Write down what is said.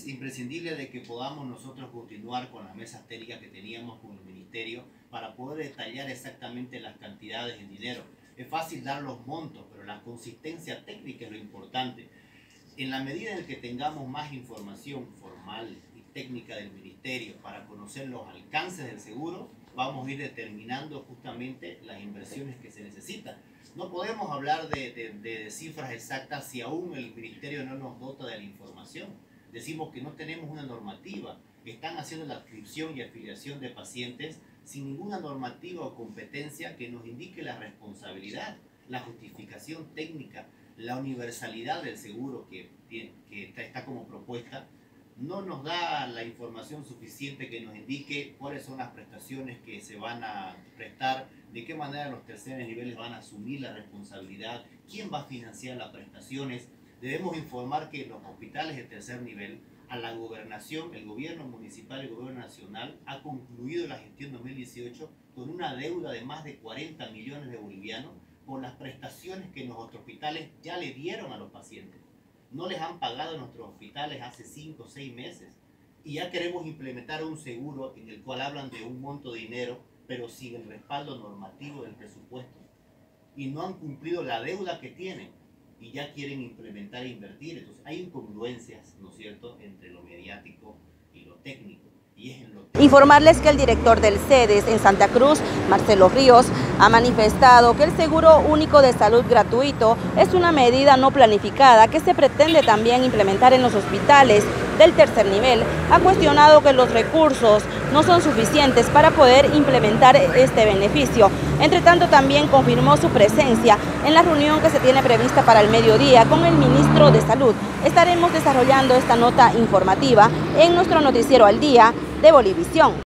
es imprescindible de que podamos nosotros continuar con las mesas técnicas que teníamos con el Ministerio para poder detallar exactamente las cantidades de dinero. Es fácil dar los montos, pero la consistencia técnica es lo importante. En la medida en que tengamos más información formal y técnica del Ministerio para conocer los alcances del seguro, vamos a ir determinando justamente las inversiones que se necesitan. No podemos hablar de cifras exactas si aún el Ministerio no nos dota de la información. Decimos que no tenemos una normativa. Están haciendo la adscripción y afiliación de pacientes sin ninguna normativa o competencia que nos indique la responsabilidad, la justificación técnica, la universalidad del seguro que está como propuesta. No nos da la información suficiente que nos indique cuáles son las prestaciones que se van a prestar, de qué manera los terceros niveles van a asumir la responsabilidad, quién va a financiar las prestaciones. Debemos informar que los hospitales de tercer nivel, a la gobernación, el gobierno municipal y el gobierno nacional ha concluido la gestión 2018 con una deuda de más de 40 millones de bolivianos por las prestaciones que nuestros hospitales ya le dieron a los pacientes. No les han pagado en nuestros hospitales hace 5 o 6 meses y ya queremos implementar un seguro en el cual hablan de un monto de dinero pero sin el respaldo normativo del presupuesto y no han cumplido la deuda que tienen y ya quieren implementar e invertir. Entonces hay incongruencias, ¿no es cierto?, entre lo mediático y lo técnico. Informarles que el director del CEDES en Santa Cruz, Marcelo Ríos, ha manifestado que el Seguro Único de Salud gratuito es una medida no planificada que se pretende también implementar en los hospitales del tercer nivel. Ha cuestionado que los recursos no son suficientes para poder implementar este beneficio. Entre tanto, también confirmó su presencia en la reunión que se tiene prevista para el mediodía con el ministro de Salud. Estaremos desarrollando esta nota informativa en nuestro noticiero al día de Bolivisión.